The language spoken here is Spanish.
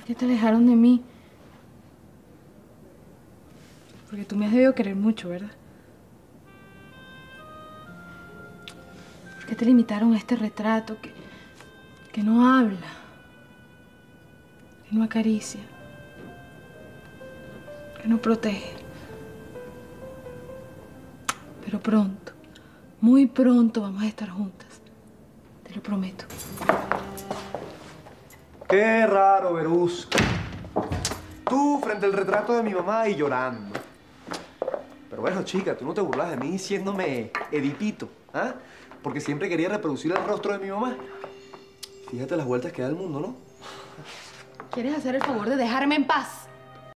qué te alejaron de mí? Porque tú me has debido querer mucho, ¿verdad? ¿Por qué te limitaron a este retrato que no habla, que no acaricia, que no protege? Pero pronto, muy pronto vamos a estar juntas. Te lo prometo. Qué raro, Verusca. Tú frente al retrato de mi mamá y llorando. Pero bueno, chica, tú no te burlas de mí diciéndome Edipito, ¿ah? Porque siempre quería reproducir el rostro de mi mamá. Fíjate las vueltas que da el mundo, ¿no? ¿Quieres hacer el favor de dejarme en paz?